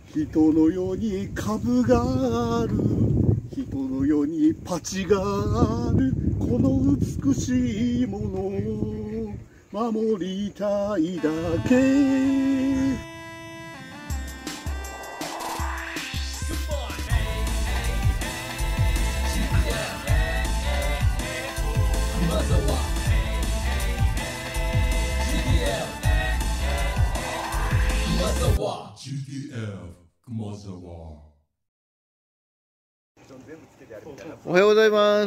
人のように株がある、人のようにパチがある、この美しいものを守りたいだけ。 おはようございます。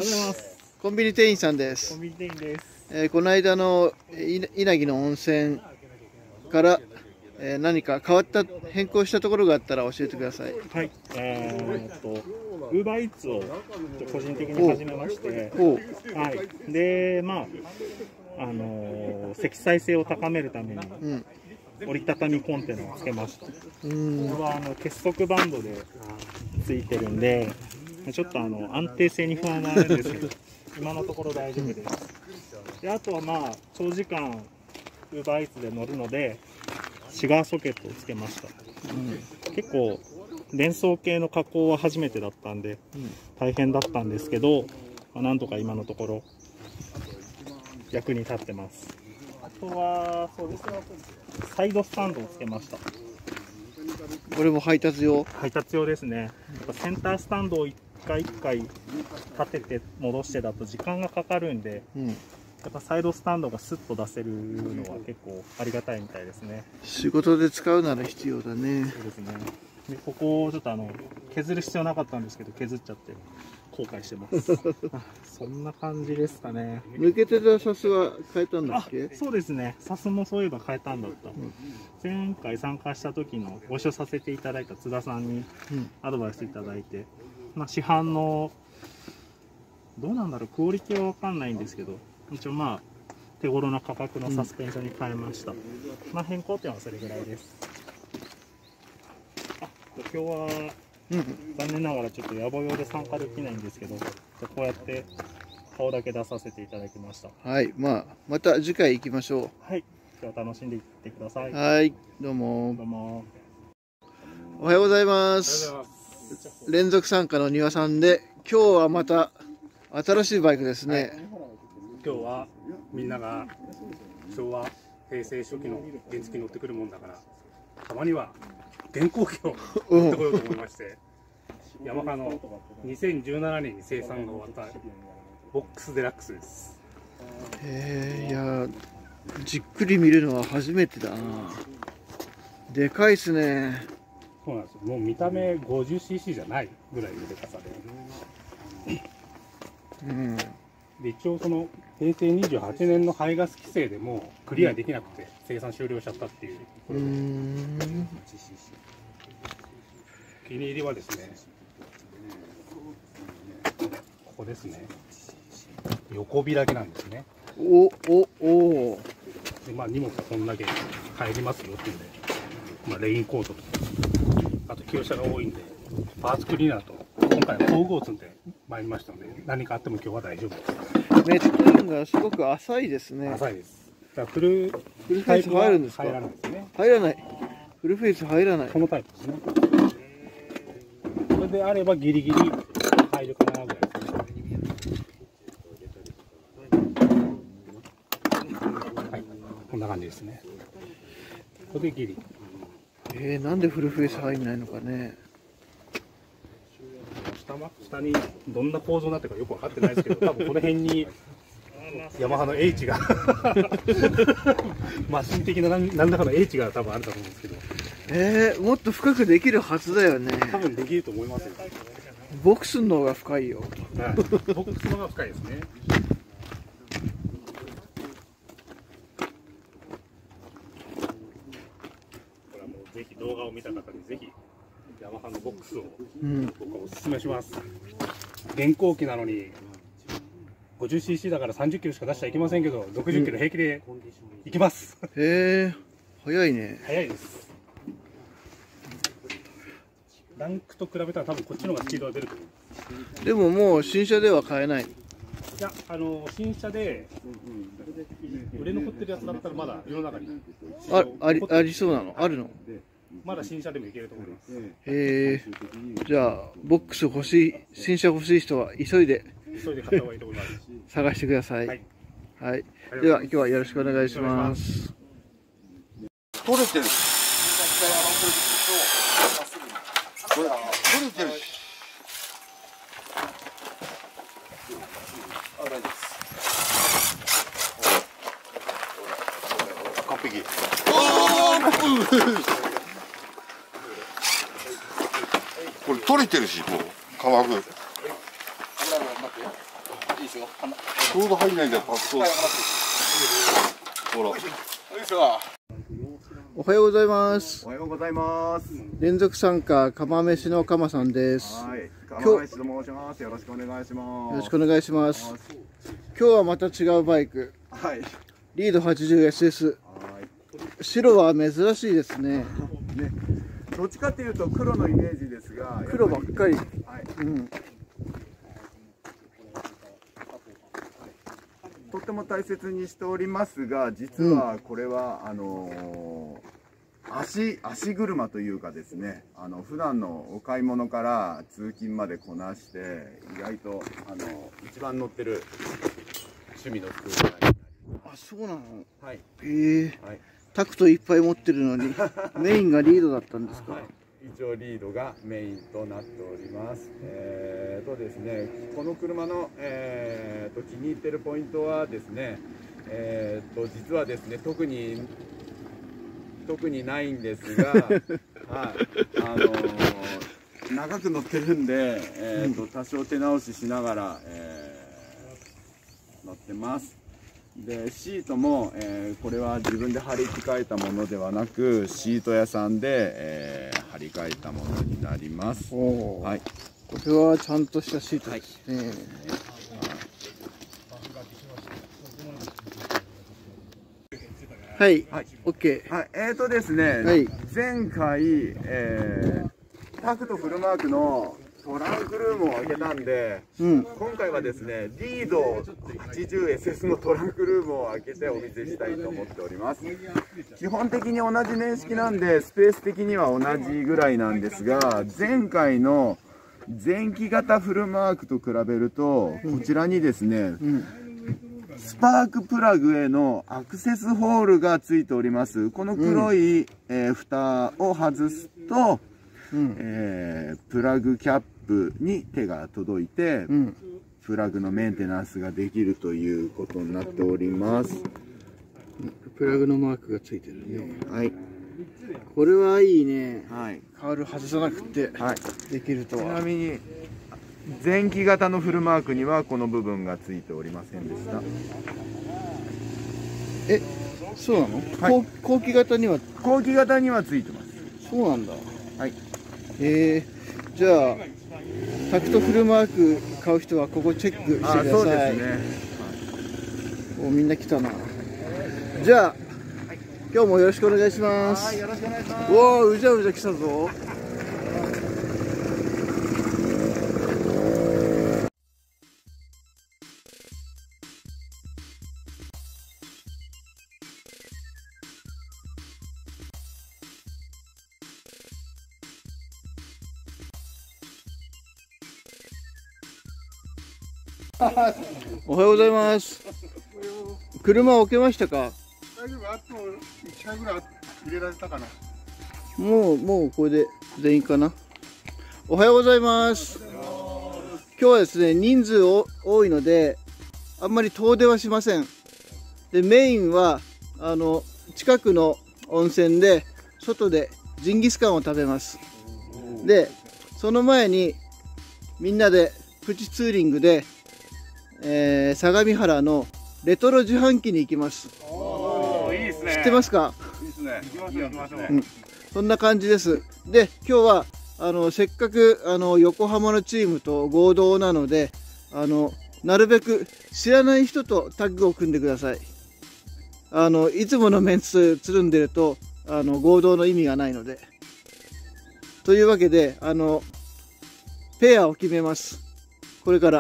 コンビニ店員さんです。 コンビニ店員です。 この間の稲城の温泉から、何か変わった変更したところがあったら教えてください。 はい。ウーバーイーツを個人的に始めまして、はい。で、積載性を高めるために、折りたたみコンテナをつけました。これは結束バンドでついてるんで、ちょっと安定性に不安があるんですけど、今のところ大丈夫です。で、あとは長時間ウーバーイーツで乗るのでシガーソケットをつけました。結構連想系の加工は初めてだったんで大変だったんですけど、なんとか今のところ役に立ってます。あとはそうですね、サイドスタンドをつけました。 これも配達用ですね。やっぱセンタースタンドを一回一回立てて戻してだと時間がかかるんで、やっぱサイドスタンドがスッと出せるのは結構ありがたいみたいですね。 仕事で使うなら必要だね。 そうですね。で、ここをちょっと削る必要なかったんですけど削っちゃって後悔してますそんな感じですかね。 抜けてたサスは変えたんだっけ？ そうですね、サスもそういえば変えたんだった。前回参加した時のご一緒させていただいた津田さんにアドバイスいただいて、市販のどうなんだろう、クオリティは分かんないんですけど、一応手頃な価格のサスペンションに変えました。変更点はそれぐらいです。今日は残念ながらちょっと野暮用で参加できないんですけど、こうやって顔だけ出させていただきました。 はい、また次回行きましょう。 はい、今日は楽しんでいってください。 はい、どうも。 どうも。 おはようございます。連続参加の庭さんで、今日はまた新しいバイクですね。 今日はみんなが昭和、平成初期の原付乗ってくるもんだから、たまには現行機を乗ってこようと思いまして、ヤマハの2017年に生産が終わったボックスデラックスです。 いや、じっくり見るのは初めてだな。でかいっすね。 そうなんですよ。もう見た目 50cc じゃないぐらいのでかさで。で、一応その平成28年の排ガス規制でもクリアできなくて生産終了しちゃったっていう。お気に入りはですね、ここですね。横開きなんですね。で、荷物こんだけ入りますよっていうんで、レインコートとあと旧車が多いんでパーツクリーナーと今回は工具を積んで参りましたので、何かあっても今日は大丈夫です。 メットインがすごく浅いですね。 浅いです。だからフルフェイス入るんですか？ 入らないですね。 入らない。フルフェイス入らない。 このタイプですね。これであればギリギリ入るかなぐらいですね。はい、こんな感じですね。これでギリ。 なんでフルフェイス入んないのかね。 下にどんな構造になってるかよく分かってないですけど、多分この辺にヤマハの H がマシン的な何らかの H が多分あると思うんですけど、 もっと深くできるはずだよね。 多分できると思いますよ。 ボックスの方が深いよ。 ボックスの方が深いですね。これはもうぜひ動画を見た方にぜひヤマハのボックスを僕はおすすめします。現行機なのに 50cc だから30キロしか出しちゃいけませんけど、60キロ平気で行きます。 早いね。 早いです。ランクと比べたら多分こっちの方がスピードが出ると思う。 でももう新車では買えない。 いや、新車で売れ残ってるやつだったらまだ世の中にありそうなの？あるの？ まだ新車でもいけると思います。 じゃあボックス欲しい、新車欲しい人は急いで買った方がいいと思います。 探してください。 はい。 はい。では今日はよろしくお願いします。 取れてる。取れてるし。あ、大丈夫です。完璧。これ取れてるし、もう金具。ちょうど入んないんだよ、パッと。ほら。 おはようございます。 おはようございます。 連続参加釜飯の釜さんです。 はい、釜飯と申します。よろしくお願いします。 よろしくお願いします。今日はまた違うバイク。 はい。 リード 80SS。はい。白は珍しいですね。 ね。どっちかっていうと黒のイメージですが。 黒ばっかり。はい。うん。 とっても大切にしておりますが、実はこれは、足車というかですね、普段のお買い物から通勤までこなして、意外と一番乗ってる趣味のスクーターになります。 あ、そうなの。 はい。 はい、タクトいっぱい持ってるのにメインがリードだったんですか。はい、 一応リードがメインとなっております。ですね、この車の、気に入ってるポイントはですね、実はですね、特にないんですが、はい、長く乗ってるんで、多少手直ししながら、乗ってます。でシートも、これは自分で張り替えたものではなくシート屋さんで、張り替えたものになります。はい、 これはちゃんとしたシートですね。はい、はい、OK。 はい、ですね、はい、前回、タクトフルマークのトランクルームを開けたんで、今回はですね、リード 80SS のトランクルームを開けてお見せしたいと思っております。基本的に同じ年式なんで、スペース的には同じぐらいなんですが、前回の前期型フルマークと比べると、こちらにですね、スパークプラグへのアクセスホールがついております。この黒い、蓋を外すと、プラグキャップに手が届いて、プラグのメンテナンスができるということになっております。 プラグのマークがついてるね。 はい。 これはいいね。 はい。 カール外さなくてできるとは。 ちなみに前期型のフルマークにはこの部分がついておりませんでした。 そうなの？ はい、 後期型にはついてます。 そうなんだ。 はい。 じゃあタクトフルマーク買う人はここチェックしてください。 そうですね。 お、みんな来たな。じゃあ、今日もよろしくお願いします。 はい、よろしくお願いします。 おお、うじゃうじゃ来たぞ。おはようございます。車置けましたか？ 大丈夫、あと1回ぐらい入れられたかな。 もうこれで全員かな。おはようございます。今日はですね、人数多いのであんまり遠出はしません。でメインは近くの温泉で外でジンギスカンを食べます。でその前にみんなでプチツーリングで相模原のレトロ自販機に行きます。 いいですね。 知ってますか？ いいですね。行きましょう。 そんな感じです。で今日はせっかく横浜のチームと合同なのでなるべく知らない人とタッグを組んでください。いつものメンツつるんでると合同の意味がないので。というわけでペアを決めます。これから。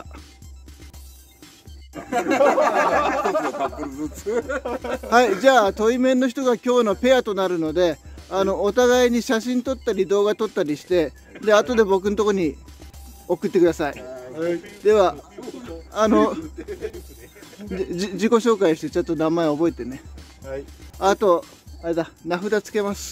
はい、じゃあ対面の人が今日のペアとなるのでお互いに写真撮ったり動画撮ったりして、で後で僕のとこに送ってください。では自己紹介してちょっと名前覚えてね。あとあれだ、名札つけます。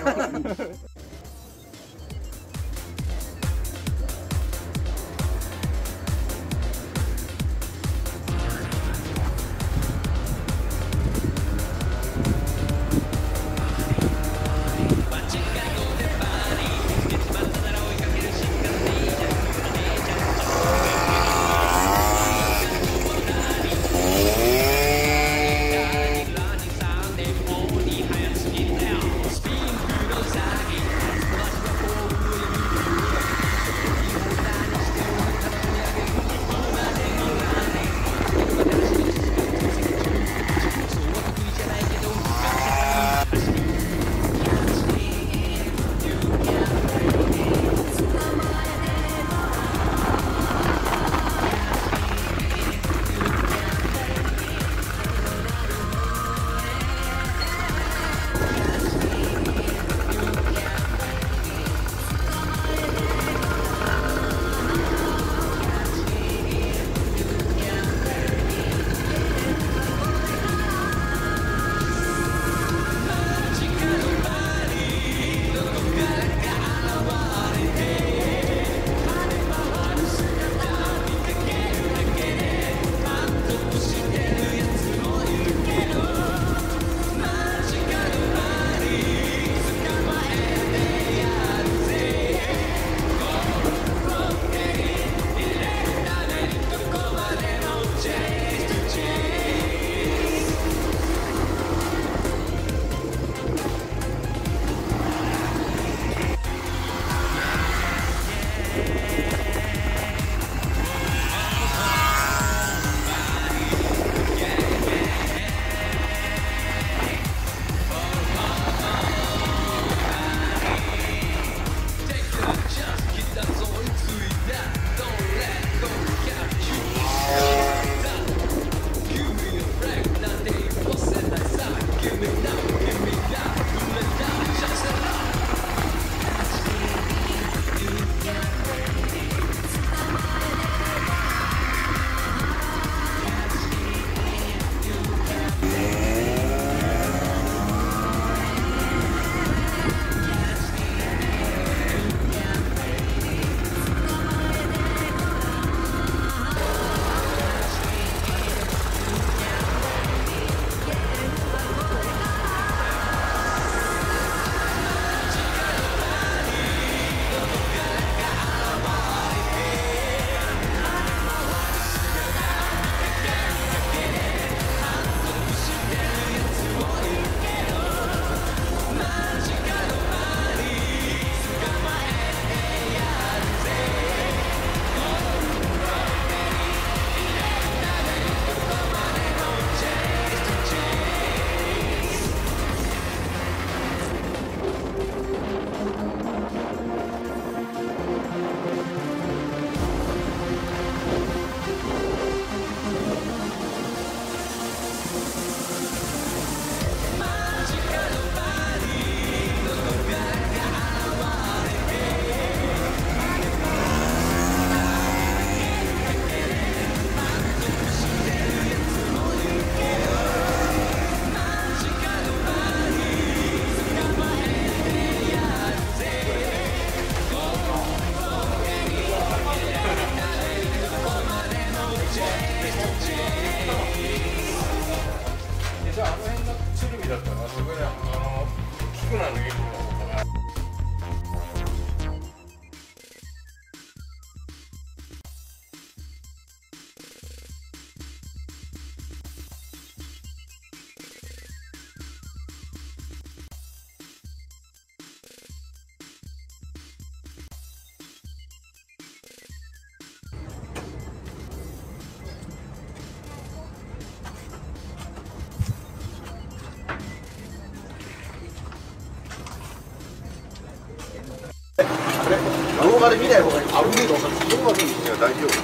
動画で見ない方がいい。ある程度動画見るには大丈夫。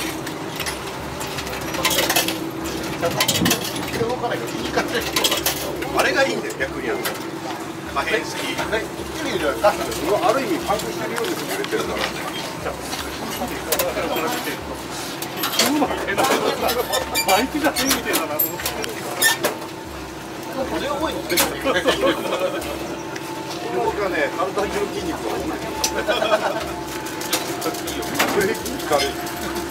動かないと言い方であれがいいんだよ、逆に。 まあ変式ね、いい意味では確かにある意味パンクしてるように見えてるからね。 バイクじゃねえみたいだなと思って。 これ多いんですね。僕はね、体中の筋肉が多い。ブレーキ軽い。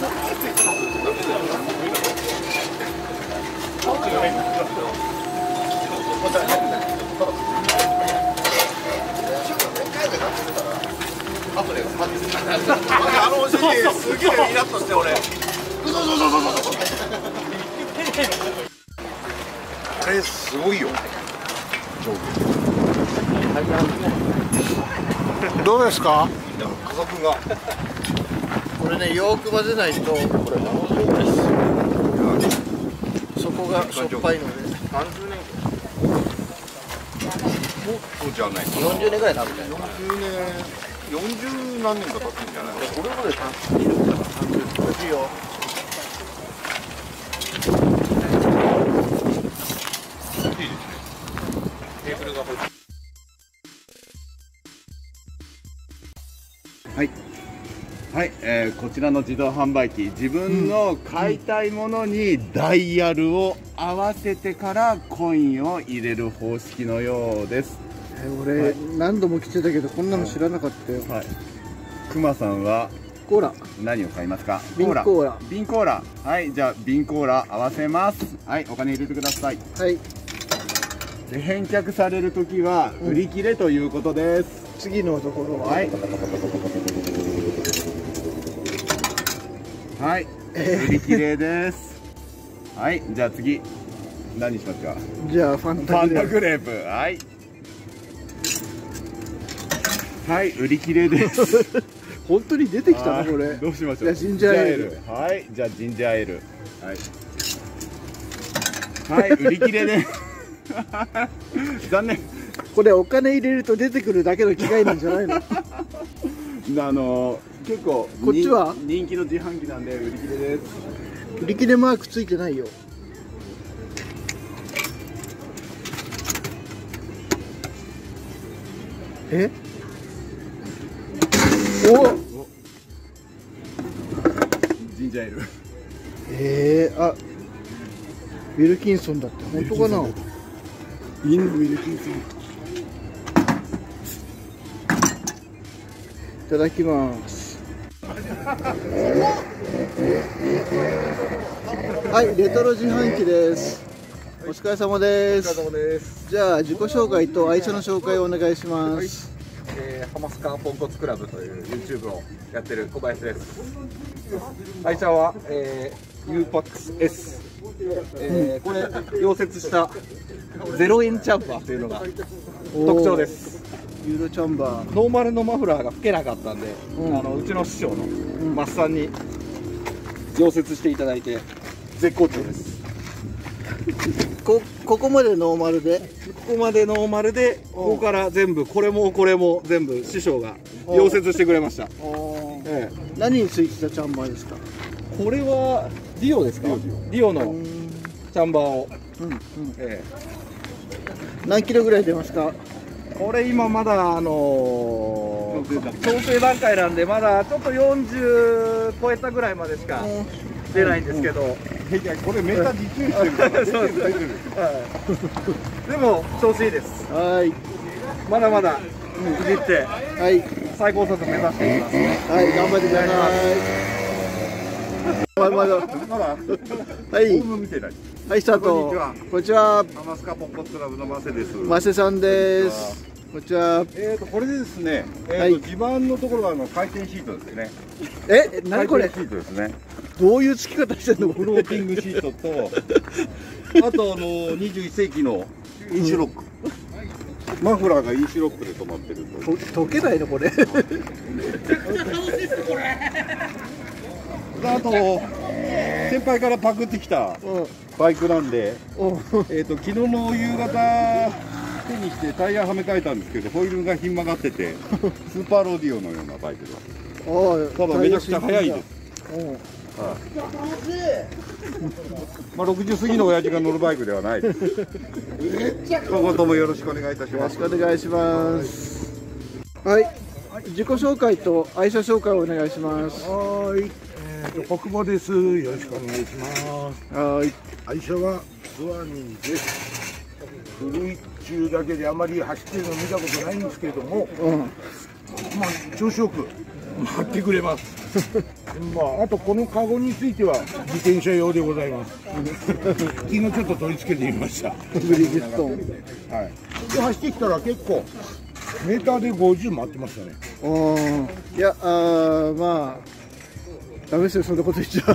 あのおじいすげえイラッとして俺。あれすごいよ。どうですか？家族が。 これね、よく混ぜないと、これそこがしょっぱいので。 30年。そうじゃない。 40年ぐらいなるみたいな。 40年、40何年か経つんじゃない？ これまで30年だから30年。美味しいよ。 はいはい、こちらの自動販売機、自分の買いたいものにダイヤルを合わせてからコインを入れる方式のようです。 俺、 はい、 何度も来てたけどこんなの知らなかったよ。 はい、くまさんはコーラ、 何を買いますか？ 瓶コーラ。 瓶コーラ。はい、じゃあ瓶コーラ合わせます。はい、お金入れてください。 はい。 で、返却されるときは売り切れということです。 次のところは、 はい。はい、売り切れです。はい、じゃあ次何しますか？ じゃあファンタグレープ。はい。はい、売り切れです。 本当に出てきたのこれ。 どうしましょう。 じゃあジンジャーエール。 はい、じゃあジンジャーエール。はい。はい、売り切れです。残念。 これお金入れると出てくるだけの機械なんじゃないの？ 結構こっちは人気の自販機なんで売り切れです。 売り切れマークついてないよ。え？お！ ジンジャーエール。 あ、ウィルキンソンだって本当かな？ インウィルキンソン。 いただきます。はい、レトロ自販機です。お疲れ様です。 お疲れ様です。 じゃあ自己紹介と愛車の紹介をお願いします。 ハマスカポンコツクラブという YouTube をやってる小林です。愛車は、UPAX-S、これ溶接した0円チャンバーというのが特徴です。 ユーロチャンバー。 ノーマルのマフラーが吹けなかったんで、うちの師匠のマッサンに溶接していただいて絶好調です。 ここまでノーマルで、 ここまでノーマルで、ここから全部これもこれも全部師匠が溶接してくれました。 何についてたチャンバーですか？ これはディオですか？ディオのチャンバーを。 何キロぐらい出ますか？ これ今まだ調整段階なんでまだちょっと40超えたぐらいまでしか出ないんですけど、 これメーター実演してるからそうです。でも調子いいです。 はい。 まだまだいじって最高速目指していきます。 はい、頑張ってください。まだはい。はい、スタート。こんにちは。 ハマスカポンコツクラブのマセです。 マセさんです。こんにちは。 これでですね、地盤のところは回転シートですね。 何これ？ 回転シートですね。 どういう付き方してんの？ フローティングシートと、あと21世紀のインシュロック。マフラーがインシュロックで止まってると。 溶けないのこれ。 あと先輩からパクってきたバイクなんで、昨日の夕方手にしてタイヤはめ替えたんですけど、ホイールがひん曲がっててスーパーロディオのようなバイクです。ただめちゃくちゃ速いです。 まあ60過ぎの親父が乗るバイクではない。今後ともよろしくお願いいたします。 よろしくお願いします。はい、自己紹介と愛車紹介をお願いします。 はい、国母です。よろしくお願いします。 はい、 愛車はスワニーです。古い中だけであまり走ってるの見たことないんですけれども、まあ調子よく回ってくれます。まああとこのカゴについては自転車用でございます。昨日ちょっと取り付けてみました。 ブリヂストン。 はい。で走ってきたら結構メーターで50回ってましたね。 いやまあダメですよ、そんなこと言っちゃ。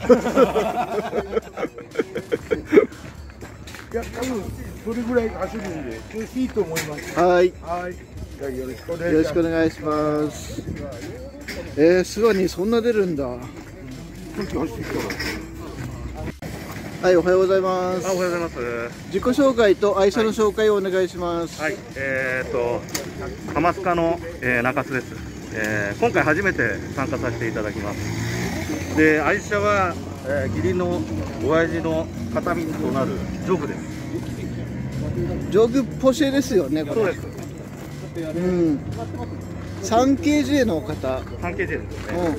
いや、多分それぐらい走るんで調子いいと思います。 はい。 はい。じゃあよろしくお願いします。 よろしくお願いします。スワニーそんな出るんだ。 さっき走ってきたら。 はい、おはようございます。 おはようございます。 自己紹介と愛車の紹介をお願いします。 はい、ハマスカの、中洲です。今回初めて参加させていただきます。で、愛車は、義理の親父の形見となるジョグです。 ジョグポシェですよね、これ。 そうです。 3KJ の方。 3KJ ですね。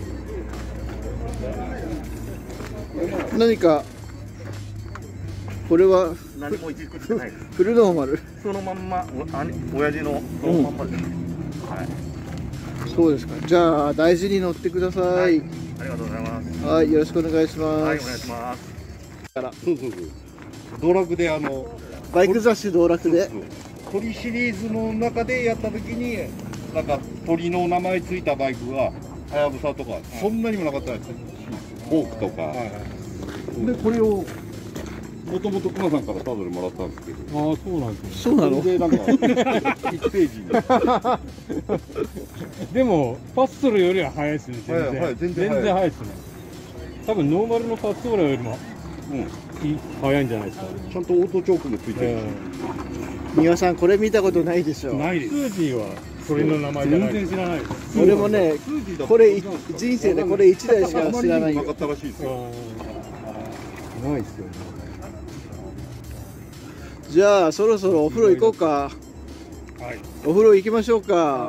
何かこれは何もいじくってないです。 フルノーマル。 そのまんま親父のそのまんまです。はい。 そうですか。じゃあ大事に乗ってください。はい、 ありがとうございます。 はい、よろしくお願いします。 はい、お願いします。 そう。道楽でバイク雑誌道楽で鳥シリーズの中でやった時になんか鳥の名前ついたバイクがはやぶさとかそんなにもなかったです。フォークとか。でこれをもともと熊さんからタダでもらったんですけど。 ああ、そうなんですね。 そうなの。 でなんか1ページに。 でもパッソルよりは速いですね。全然速いですね。多分ノーマルのパッソーラよりも速いんじゃないですか。 ちゃんとオートチョークもついてる。 三輪さんこれ見たことないでしょ。 ないです。スージーはそれの名前じゃない。全然知らないです。 俺もね、これ人生でこれ1台しか知らないよ。 なかったらしいですよ。 ないですよね。 じゃあそろそろお風呂行こうか。はい。お風呂行きましょうか。はい。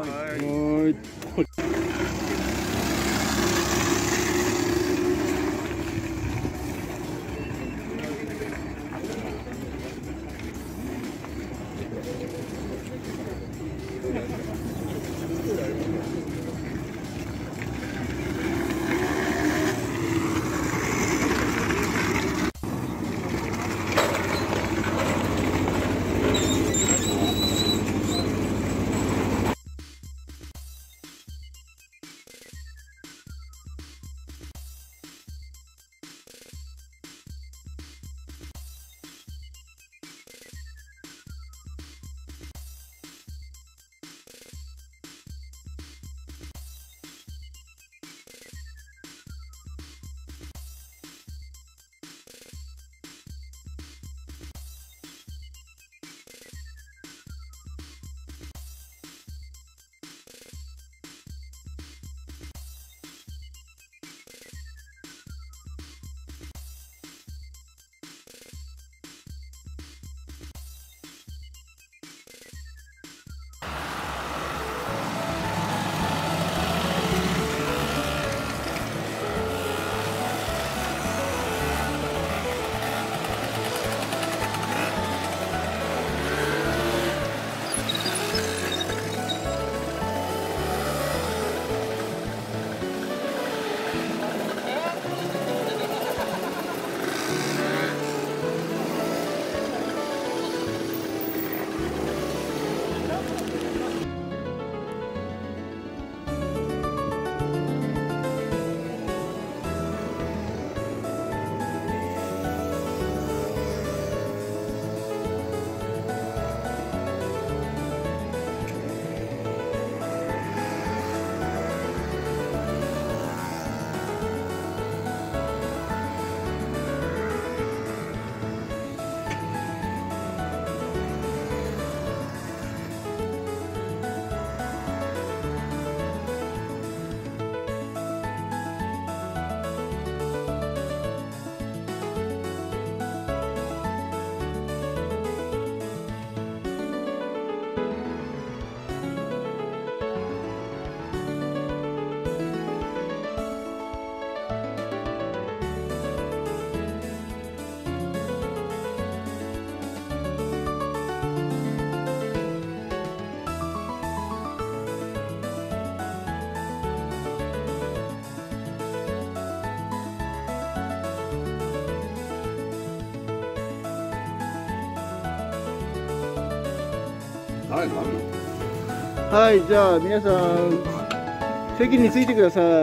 はい、じゃあ皆さん席についてください。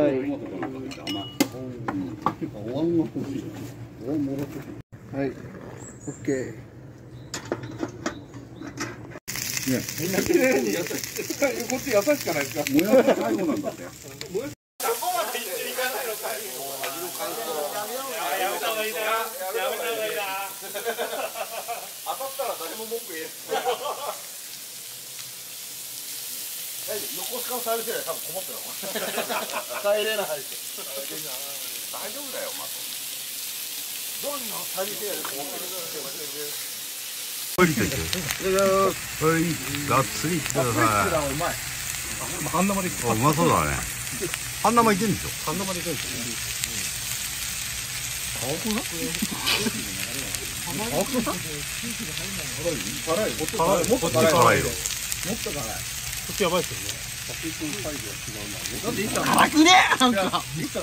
はい、OK。 みんな綺麗にこっち優しかないですか。もやし最後なんだって。 当たったら誰も文句言えない。横須賀のサービスエリア多分こもってるの。帰れない。大丈夫だよ、まず。どんなサービスエリアでこもってる。 はい、がっつりいってください。 半生で。 うまそうだね。半生いけんでしょ。 半生でいけるんですよ。辛い。もっと辛いよ。もっと辛い。こっちやばいですよね。なんでいっちゃん辛くねなんか。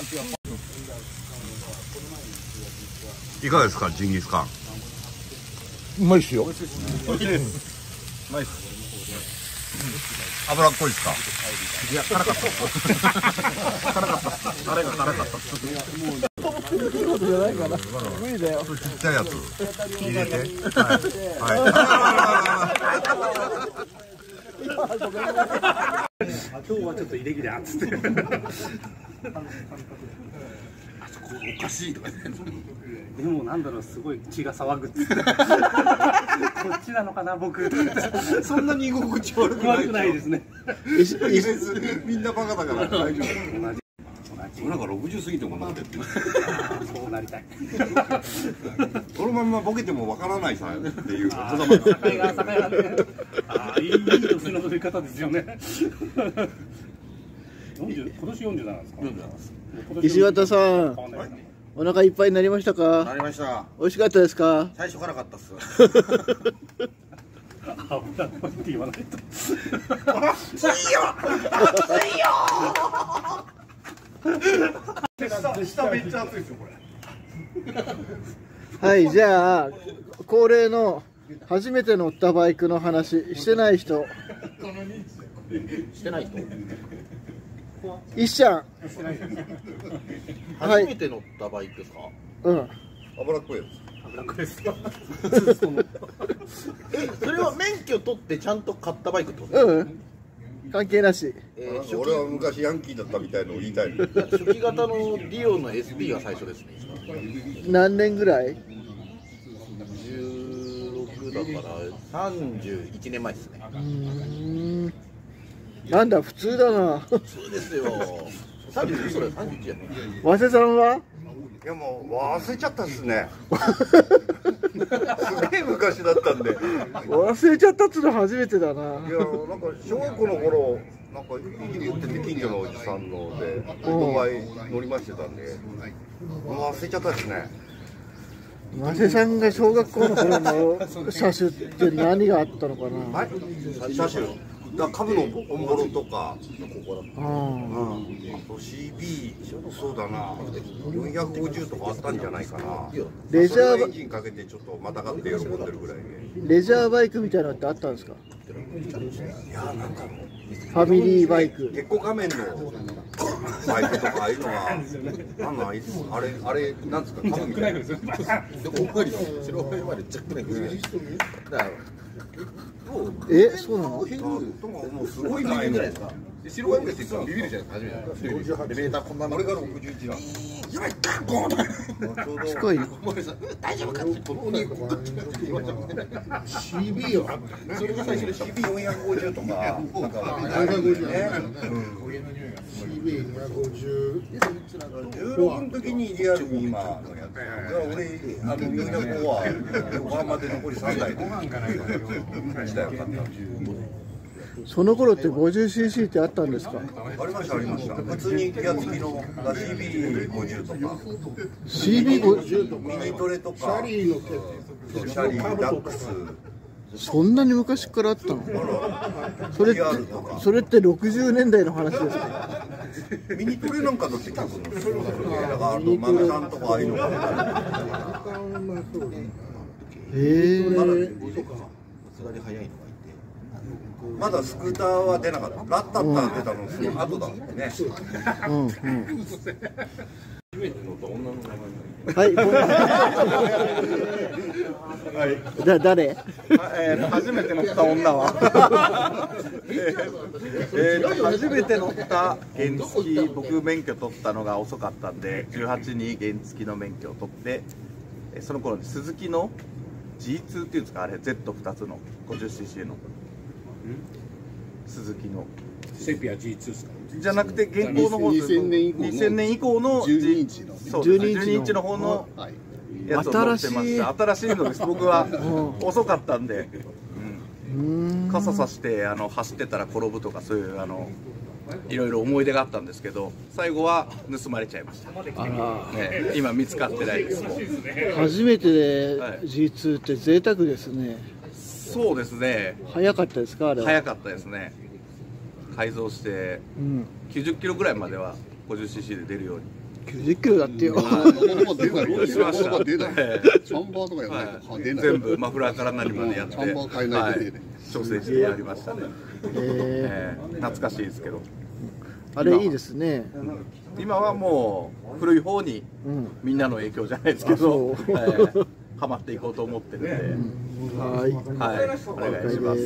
いかがですか、ジンギスカン。 うまいっすよ。 うまいっす。脂っこいですか。 いや、辛かった。辛かった。タレが辛かった。 無理だよ。 ちっちゃいやつ入れて。はい。 今日はちょっとイレギュラーっつって。あそこおかしいとかね。でもなんだろう、すごい血が騒ぐっつって。こっちなのかな僕。 そんなに居心地悪くないですね。 みんなバカだから大丈夫。なんか60過ぎてもなってって。 そうなりたい。 このままボケてもわからないさっていう。 境がね。ああ、いい年の取り方ですよね。今年47ですか。 石渡さん、お腹いっぱいになりましたか。 なりました。 美味しかったですか。 最初辛かったっす。 油っこいって言わないと。 下めっちゃ熱いですよこれ。 はい、じゃあ恒例の初めて乗ったバイクの話してない人。 してない人。 一ちゃん。 初めて乗ったバイクですか。 うん。 脂っこいや脂っこいですか。 それは免許取ってちゃんと買ったバイクってこと。 うん。関係なし。 つ。俺は昔ヤンキーだったみたいのを言いたい。 初期型のリオの SP が最初ですね。 何年ぐらい 16だから31年前ですね。 なんだ普通だな。 普通ですよ。31それ31やね。 早稲さんは。 いやもう忘れちゃったっすね。すげえ昔だったんで。 忘れちゃったっつうの初めてだな。 いやなんか小学校の頃なんかいじり売ってて近所のおじさんのでオートバイ乗りましてたんで忘れちゃったですね。 早稲さんが小学校の頃の車種って何があったのかな。 はい。車種。株のオンボロとか、あと CB、そうだな、450とかあったんじゃないかな。 レジャーエンジンかけてちょっとまたがって喜んでるぐらいで。 レジャーバイクみたいなのってあったんですか。 いや、なんかファミリーバイク。 結構画面のバイクとかああいうのが、あれなんですか。 ジャックナイフですよ。 そうなの？ もうすごい前の。 白ワイプって言ったらビビるじゃないですか。初めて。エレベーターこんなの。 俺が61だ。 やばいかゴーン。 近い。 大丈夫かってここに言われちゃう。CB よ。それが最初でした。 CB450 とか。 450ね。 16の時にリアルに今のやつ。俺400は横浜で残り3台で1台を買った。 その頃って 50cc ってあったんですか。 ありましたありました。普通にギア付きの CB50 とか CB50 ミニトレとかシャリーダックス。 そんなに昔からあったの。それって60年代の話ですか。 ミニトレなんか乗ってきたんですよ。だからマナさんとかああいうのがまださすがに早いのがいて。 まだスクーターは出なかった。ラッタッター出たのすぐ後だもんね。 はい。誰？ 初めて乗った女は初めて乗った原付、僕免許取ったのが遅かったんで18に原付の免許を取って、その頃にスズキの G2 っていうんですか、あれ Z2 つの 50cc のスズキのセピア G2 ですか？ じゃなくて現行の方、2000年以降の 12インチの 12インチの方のやつを乗ってました。新しいのです。僕は遅かったんで、傘さして走ってたら転ぶとか、そういういろいろ思い出があったんですけど、最後は盗まれちゃいました。今見つかってないです。 初めてで G2 って贅沢ですね。 そうですね。 早かったですか？あれは早かったですね。改造して90キロぐらいまでは 50cc で出るように。 90キロだってよ。 しました。全部マフラーから何までやって、調整してやりましたね。懐かしいですけど。 あれいいですね。 今はもう古い方にみんなの影響じゃないですけど、ハマっていこうと思ってるんで、 はい、 お願いします。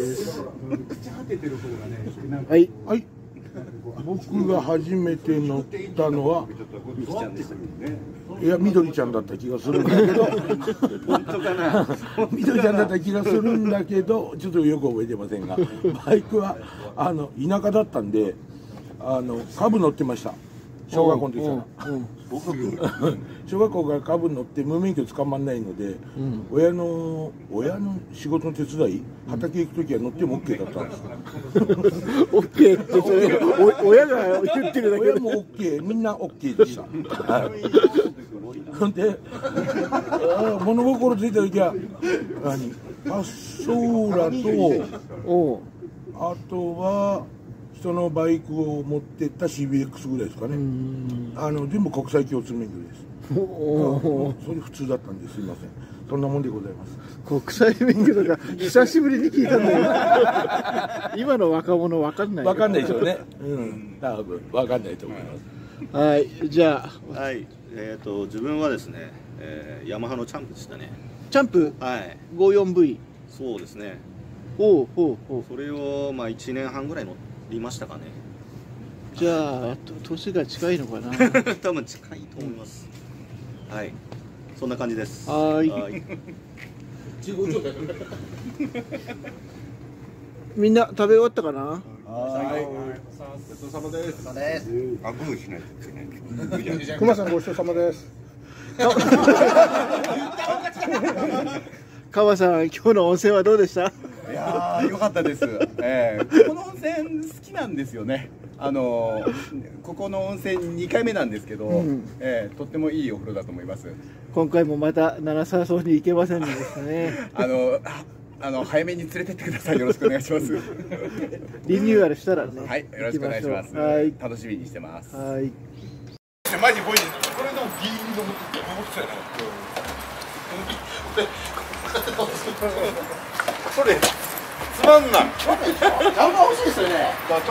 はい、 はい。僕が初めて乗ったのは、いや、みどりちゃんだった気がするんだけど、本当かな、みどりちゃんだった気がするんだけど、ちょっとよく覚えてませんが、バイクは田舎だったんで、カブ乗ってました。小学校の時から。小学校からカブ乗って無免許捕まんないので、親の仕事の手伝い、畑行く時は乗っても OK だったんですよ。 OK ってそれ親が言ってるだけで。 親も OK、みんな OK でした。で、物心ついた時はパッソーラと、あとは人のバイクを持ってった CBX ぐらいですかね。全部国際共通免許です。それ普通だったんです。すみません。そんなもんでございます。 国際免許とか久しぶりに聞いたんだけど、今の若者わかんない。 わかんないでしょうね。多分わかんないと思います。 はい、じゃあ。はい、自分はですね、ヤマハのチャンプでしたね。 チャンプ？ はい。 54V。 そうですね。 それを1年半ぐらい乗りましたかね。 じゃあ年が近いのかな。 多分近いと思います。はい。そんな感じです。 はい。みんな食べ終わったかな。 はい。ごちそうさまです。 あ、グーしないといけない。 熊さんごちそうさまです。 川さん、今日の温泉はどうでした？ いやー、良かったです。ここの温泉好きなんですよね。ここの温泉2回目なんですけど、とってもいいお風呂だと思います。 今回もまた七沢荘に行けませんでしたね。 早めに連れてってください。よろしくお願いします。 リニューアルしたらね。 はい、よろしくお願いします。 はい、 楽しみにしてます。 はい。 マジこれでもギリギリ残ってたよな。それつまんない。ちゃんと欲しいですよね。ちゃんと。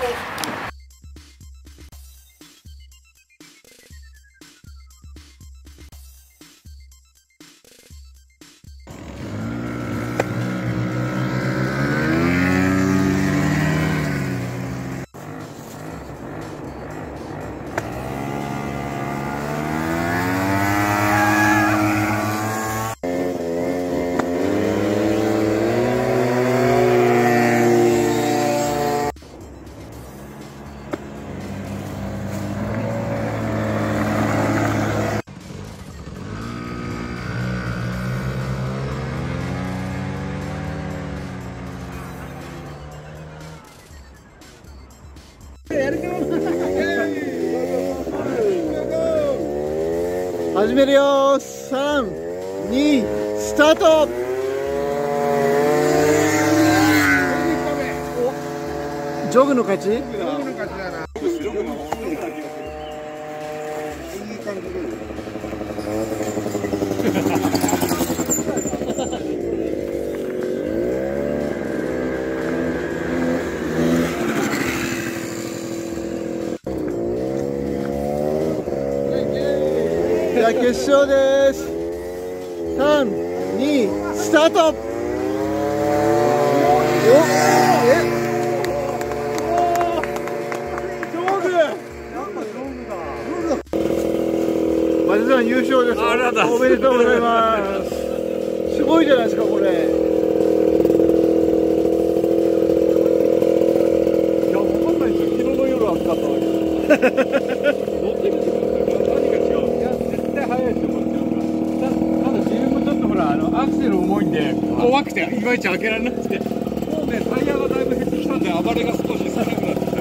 始めるよ。3、2、スタート。ジョグの勝ち？ジョグの勝ちだな。 あ決勝です。3、2、スタート。松田さん優勝です。おめでとうございます。すごいじゃないですかこれ。 いや、わかんないですよ。昨日の夜暑かったわけです。乗ってみてください。何が違う？いや、絶対速いと思っちゃうから。ただ自分もちょっとほら、アクセル重いんで怖くていまいち開けられなくて、もうねタイヤがだいぶ減ってきたんで暴れが少し少なくなってきた。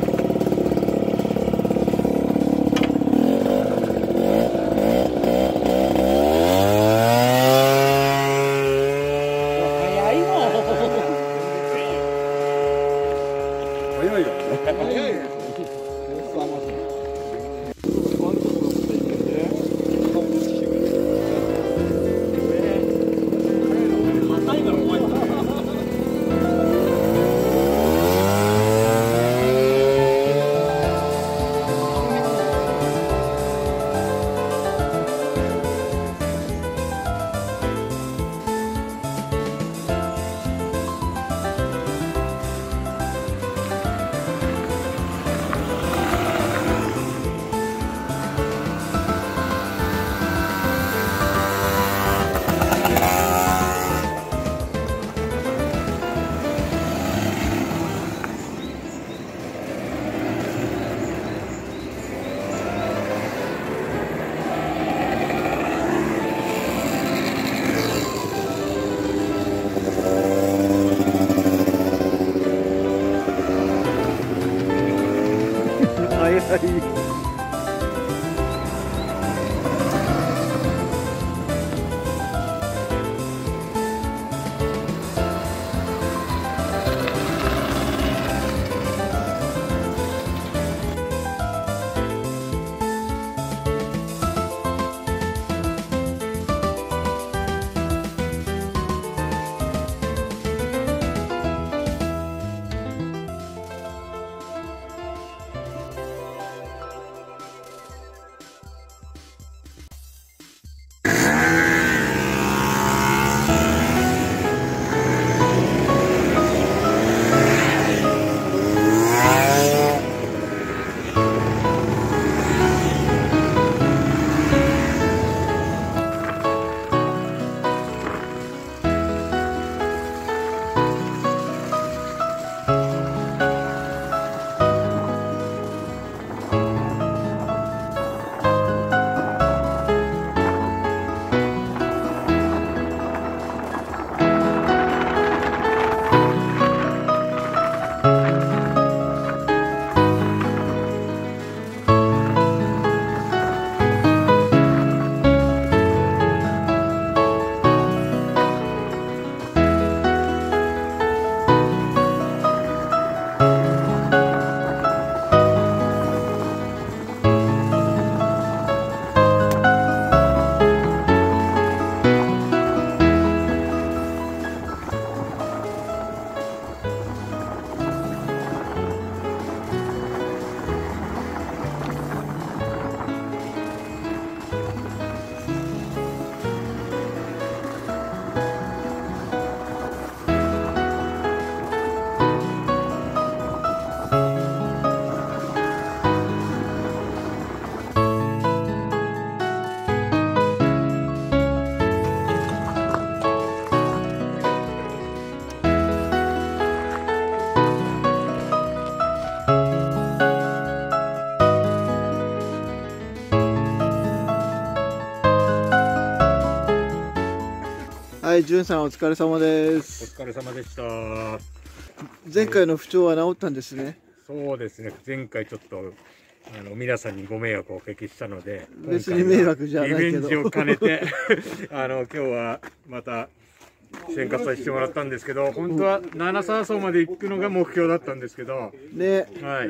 はい、じゅんさんお疲れ様です。 お疲れ様でした。 前回の不調は治ったんですね。 そうですね。前回ちょっと皆さんにご迷惑をおかけしたので、 別に迷惑じゃないけど、 リベンジを兼ねて今日はまた選滑させてもらったんですけど、本当は七沢荘まで行くのが目標だったんですけど、 ね、 はい、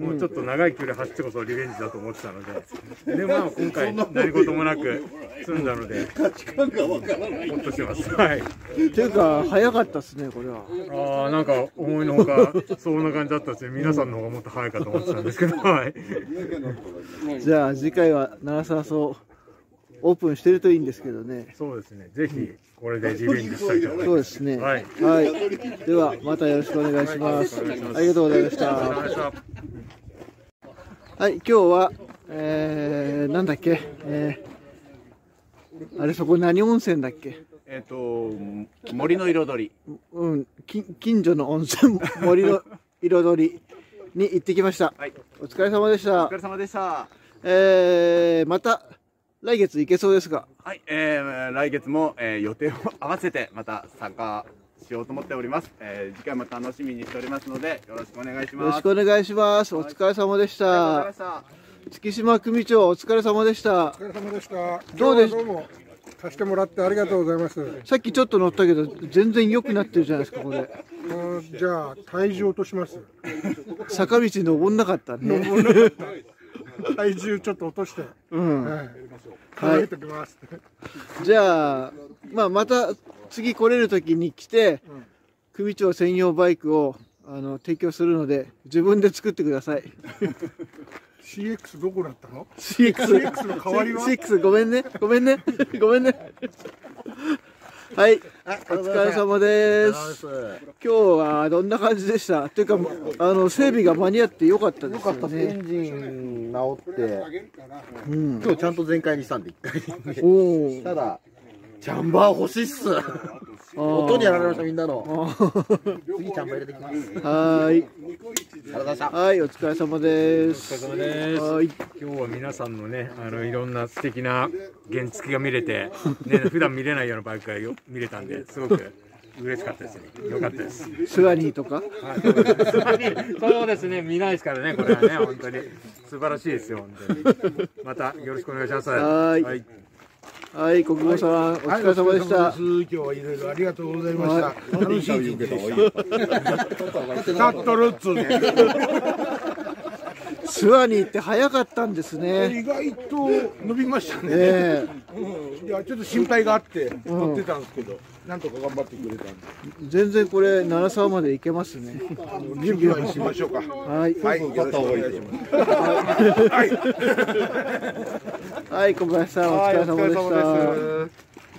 もうちょっと長い距離走ってこそリベンジだと思ってたので、でまあ今回何事もなく済んだので、価値観がわからない。ほっとしてます。はい。 っていうか早かったですねこれは。 ああ、なんか思いのほかそんな感じだったですね。皆さんの方がもっと早いかと思ってたんですけど、はい。 じゃあ次回は七沢荘オープンしてるといいんですけどね。 そうですね。ぜひこれでリベンジしたいと思います。 そうですね。 はい。 はい。ではまたよろしくお願いします。ありがとうございました。はい、今日は、なんだっけ、あれそこ何温泉だっけ？ 森の彩り。 うん、近所の温泉森の彩りに行ってきました。 はい。 お疲れ様でした。 お疲れ様でした。 また来月行けそうですが。 はい、来月も、予定を合わせてまた参加しようと思っております。次回も楽しみにしておりますのでよろしくお願いします。 よろしくお願いします。お疲れ様でした。 ありがとうございました。 月島組長お疲れ様でした。 お疲れ様でした。 どうです？ どうも貸してもらってありがとうございます。 さっきちょっと乗ったけど全然良くなってるじゃないですかこれ。 じゃあ体重落とします。 坂道登んなかったね。 登んなかった。体重ちょっと落として。 うん。 はい。考えておきます。 じゃあまた次来れる時に来て、組長専用バイクを提供するので自分で作ってください。 CX どこだったの？ CX の代わりは CX ごめんねごめんねごめんね。はい、お疲れ様です。今日はどんな感じでした？というか整備が間に合ってよかったですよね。よかった。 エンジン直って、今日ちゃんと全開にしたんで1回。ただチャンバー欲しいっす。音にやられましたみんなの。次チャンバー入れてきます。 はい。はい、お疲れ様です。 お疲れ様です。はい。今日は皆さんのね、いろんな素敵な原付が見れて、ね、普段見れないようなバイクが見れたんで、すごく嬉しかったですね。良かったです。 スワニーとか？ そうですね、見ないですからね、これはね、本当に素晴らしいですよ、本当に。またよろしくお願いします。 はい。はい、国分さん、お疲れ様でした。 今日はいろいろありがとうございました。楽しい時間でした。カットルッツね。 スワニーって早かったんですね。 意外と伸びましたね。いやちょっと心配があって乗ってたんですけど、なんとか頑張ってくれたんで。 全然これ奈良沢まで行けますね。 準備はしましょうか。 はい。 はい。よろしくお願いします。 はい、小林さんお疲れ様でした。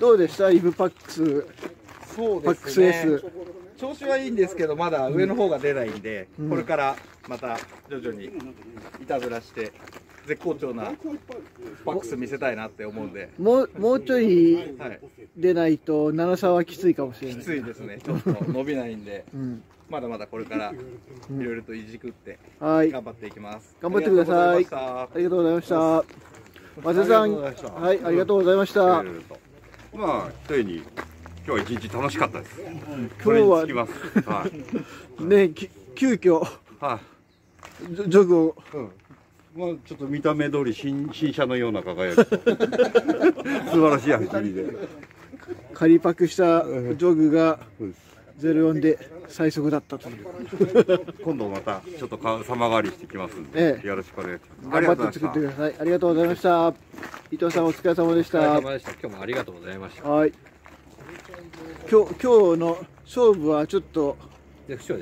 どうでしたイブパックス？ そうパックスですね。 S。 調子はいいんですけどまだ上の方が出ないんで、これからまた徐々にいたずらして絶好調なパックス見せたいなって思うんで、 もうちょい出ないと奈良沢はきついかもしれない。 きついですね。ちょっと伸びないんで、まだまだこれからいろいろといじくって頑張っていきます。 頑張ってください。ありがとうございました。松田さん、はい、ありがとうございました。 まあ、一重に今日一日楽しかったです。 今日はね、急遽ジョグを、 まあちょっと見た目通り新車のような輝きと素晴らしい走りで仮パクしたジョグが04で最速だったという。 今度またちょっと様変わりしてきますんで、よろしくお願いします。 頑張って作ってください。ありがとうございました。伊藤さんお疲れ様でした。 お疲れ様でした。今日もありがとうございました。 はい。今日の勝負はちょっと絶不調です。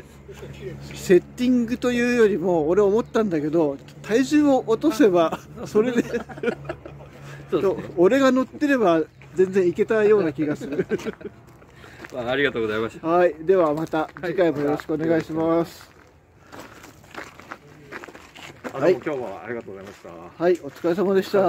セッティングというよりも俺思ったんだけど体重を落とせばそれで俺が乗ってれば全然いけたような気がする。 ありがとうございました。 はい、ではまた次回もよろしくお願いします。 はい、今日はありがとうございました。 はい、お疲れ様でした。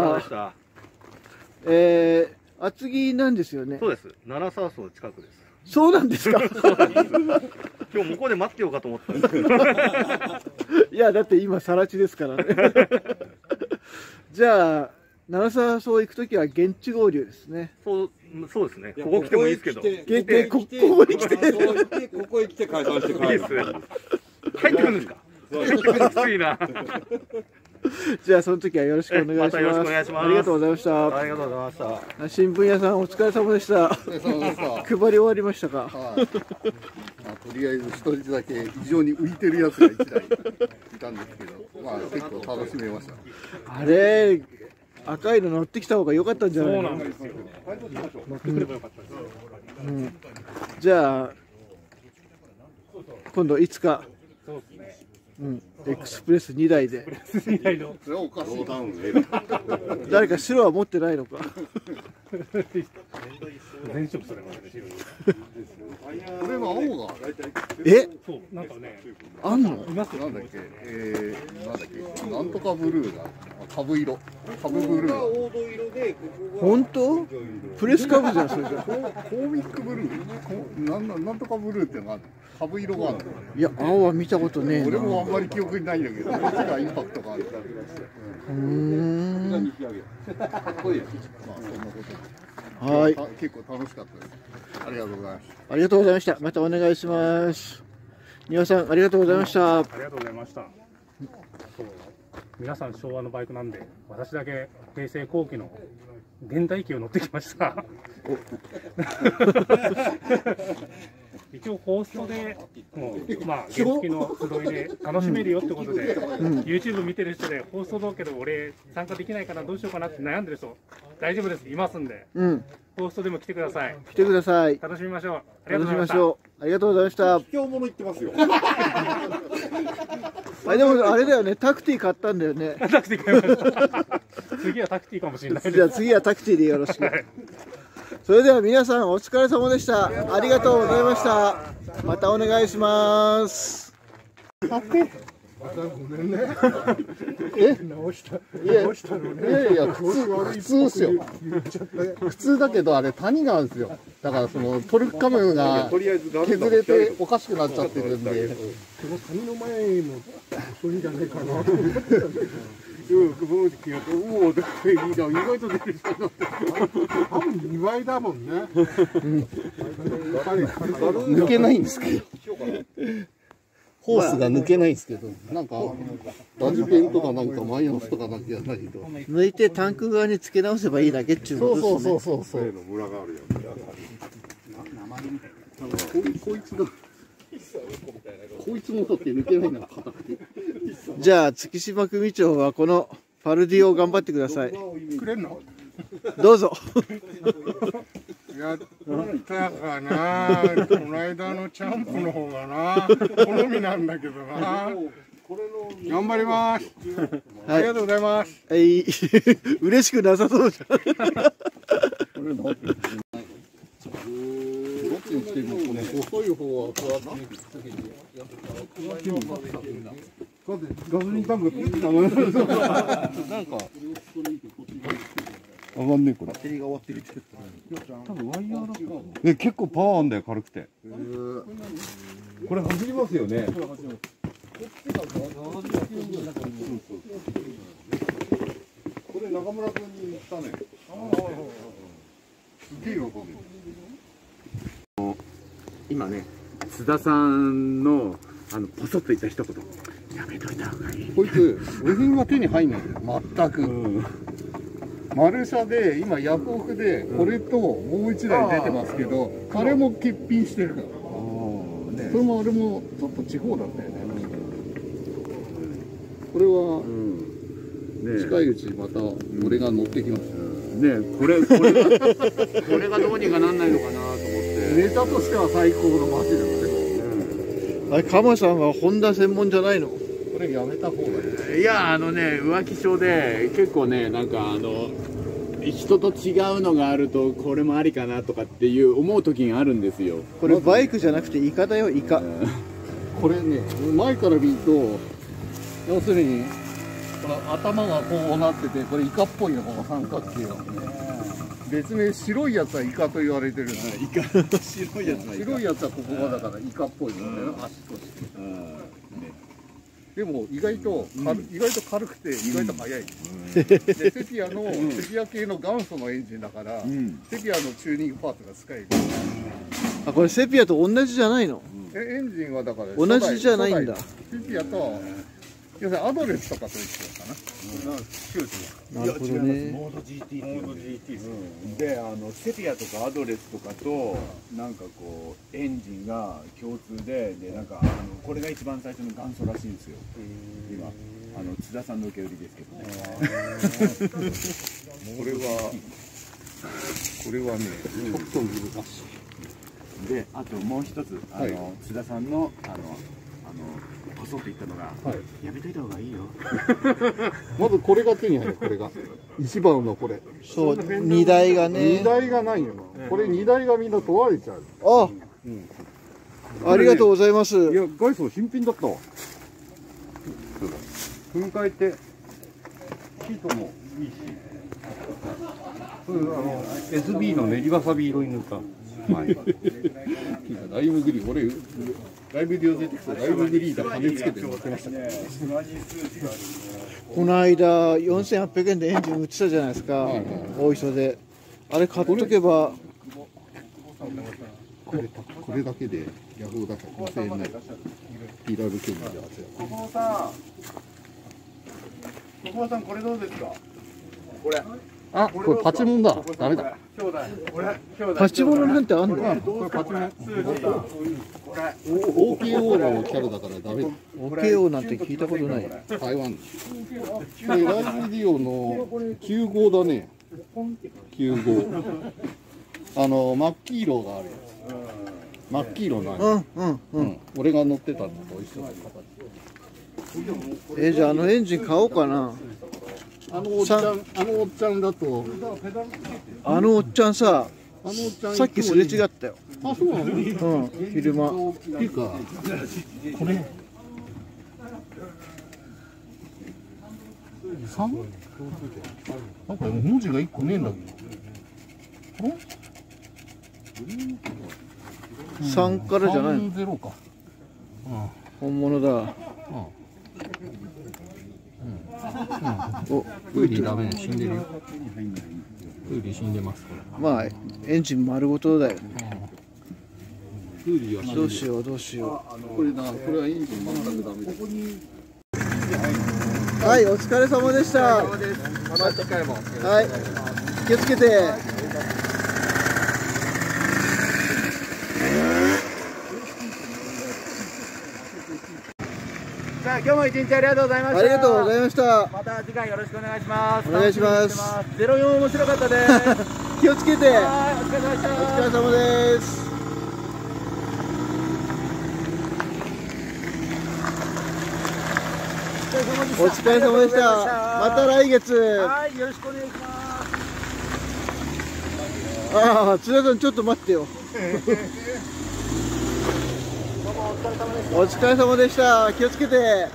厚木なんですよね。 そうです。奈良沢荘近くです。 そうなんですか。 今日向こうで待ってようかと思ったんですけど。 いやだって今更地ですからね。じゃあ奈良沢荘行くときは現地合流ですね。 そうですね。ここ来てもいいですけど。 ここに来て。 ここへ来て解散して帰る。 帰ってくるんですか。帰ってくるきついな。 じゃあその時はよろしくお願いします。 またよろしくお願いします。 ありがとうございました。 ありがとうございました。 新聞屋さんお疲れ様でした。配り終わりましたか。 とりあえず一人だけ非常に浮いてるやつが一台いたんですけど、まあ結構楽しめました。 あれ赤いの乗ってきた方が良かったんじゃないの。 そうなんですよ。乗ってくればよかったです。 じゃあ今度いつかエクスプレス2台で。 それはおかしい。 誰か白は持ってないのか。 全色それまで白。 これは青が。 え？ そう、なんかね。 あんの？ なんだっけ、なんだっけ、なんとかブルーだ。株色。株ブルー。 本当？プレス株じゃん、それじゃ。 コミックブルー。なんとかブルーってのがある。株色がある。 いや、青は見たことねえな。 俺もあんまり記憶にないんだけど、こっちがインパクトがある。 かっこいい。まあ、そんなこと。 はい。 結構楽しかったです。ありがとうございました。 ありがとうございました。またお願いします。庭さん、ありがとうございました。 ありがとうございました。そう、皆さん昭和のバイクなんで、私だけ平成後期の現代機を乗ってきました。一応ホーストでもうまあ原付の集いで楽しめるよってことで、YouTube 見てる人でホーストだけど俺参加できないかな、どうしようかなって悩んでる人大丈夫です、いますんで、ホーストでも来てください。 来てください。 楽しみましょう。ありがとう楽しみございました。 ましょう。ありがとうございました。 今日もの言ってますよ。 あ、でもあれだよね、タクティ買ったんだよね。 タクティ買いました。次はタクティかもしれないです。 じゃあ次はタクティでよろしく。それでは皆さんお疲れ様でした。ありがとうございました。またお願いします。 ごめんね。 直した。 いやいや、普通ですよ。普通だけど、あれ谷があるんですよ。だからそのトルクカムが削れておかしくなっちゃってるんで。 その谷の前も遅いんじゃないかな。 意外と出てきた。 多分2倍だもんね。 抜けないんですけど。ホースが抜けないんですけど、なんかラジペンとかなんかマイナスとかなんかやらないと。 抜いてタンク側に付け直せばいいだけっちゅうことですね。 そう。こいつもだって抜けないな、硬くて。 じゃあ月島組長はこのパルディを頑張ってください。 くれんの？ どうぞ。 やったかな。この間のチャンプの方がな、好みなんだけどな。頑張ります。ありがとうございます。 はい、嬉しくなさそうじゃん。 どっちにしてもこの細い方はガソリンタンクピッてなんか上がんねえこれ。 バッテリーが終わってる。 多分ワイヤーだ。結構パワーあんだよ、軽くて。これ走りますよね。これ中村君に言ったね。すげえ喜んでる。 今ね、津田さんのポソッと言った一言、やめといた方がいい。 こいつ部品が手に入んないの全く。マルシャで今ヤフオクでこれともう一台出てますけど、あれも欠品してるから。それもあれもちょっと地方だったよね。これは近いうちまた俺が乗ってきます。 これがどうにかなんないのかなと思って。 ネタとしては最高の街ですね。 あれ、鎌さんはホンダ専門じゃないの？ これやめた方がいい。 いや、浮気症で結構ね、なんか人と違うのがあるとこれもありかなとかっていう思う時があるんですよ。 これバイクじゃなくてイカだよ、イカ。 これね、前から見ると要するにこの頭がこうなってて、これイカっぽいの、この三角形は。別名白いやつはイカと言われてるんです。 イカ白いやつはイカ。 白いやつはここがだからイカっぽいのね、足として。でも意外と軽くて意外と速い。でセピア系の元祖のエンジンだから、セピアのチューニングパーツが使える。 あ、これセピアと同じじゃないの？ エンジンはだから同じじゃないんだ。 セピアと要するにアドレスとかと一緒かな。 なるほどね。 モード GT で、セピアとかアドレスとかとなんかこうエンジンが共通で、なんかこれが一番最初の元祖らしいんですよ。今津田さんの受け売りですけどね。 これはね、ちょっと難しい。 で、あともう一つ津田さんのこそっと言ったのが、やめといた方がいいよ。 まずこれが手に入る、これが。一番のこれ。 そう、荷台がね。 荷台がないよな。これ荷台がみんな問われちゃう。 あ、ありがとうございます。いや、外装新品だったわ。組み替えて、シートもいいし。SB の練りわさび色に塗った。はい。ライムグリーン、俺、ライブで出てきたライムグリーンで羽つけて乗ってましたね。 この間4800円でエンジン売ってたじゃないですか、大磯で。あれ買っとけばこれだけでヤフーだから5000円ない。ピーラル系のやつや。 小久保さんこれどうですか。これ。 あ、これパチモンだ。ダメだ。 パチモンなんてあんの？ これパチモン。OKO のキャラだからダメだ。 OKO なんて聞いたことない。 台湾。これライブディオの9号だね。9号。真っ黄色があるやつ。真っ黄色ない。俺が乗ってたのと一緒だ。 じゃあエンジン買おうかな。 あのおっちゃんだと、 あのおっちゃんさ、さっきすれ違ったよ。 あ、そうなの？ 昼間。 っていうか、これ、3？なんか文字が1個ねえんだけど。 3からじゃないの ？30か。 本物だ。 お、ウーリーダメね、死んでるよ。ウーリー死んでます。 まあエンジン丸ごとだよ。 ウーリーはどうしようどうしよう。これな、これはエンジン全くダメだ。 はい、お疲れ様でした。 また次回も。 はい、気をつけて。 さあ今日も一日ありがとうございました。 ありがとうございました。 また次回よろしくお願いします。 お願いします。 04面白かったです。 気をつけて。 はい、お疲れ様でした。 お疲れ様です。お疲れ様でした。また来月。 はい、よろしくお願いします。 ああ、津田さんちょっと待ってよ。お疲れ様でした。気をつけて。